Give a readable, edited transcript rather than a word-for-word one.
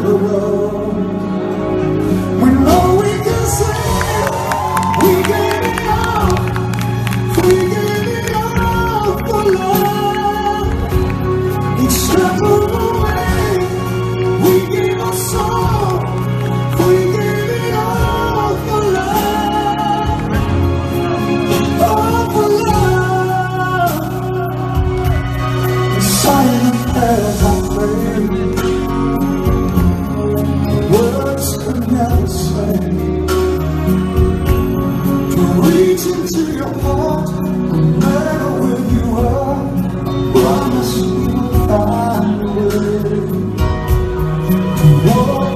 the world. We know we can say we gave it all. We gave it all for love. Each step of the way, we gave our soul. We gave it all for love. All for love. The silent prayers I prayed, words could never say. To reach into your heart, no matter where you are, promise we will find a way.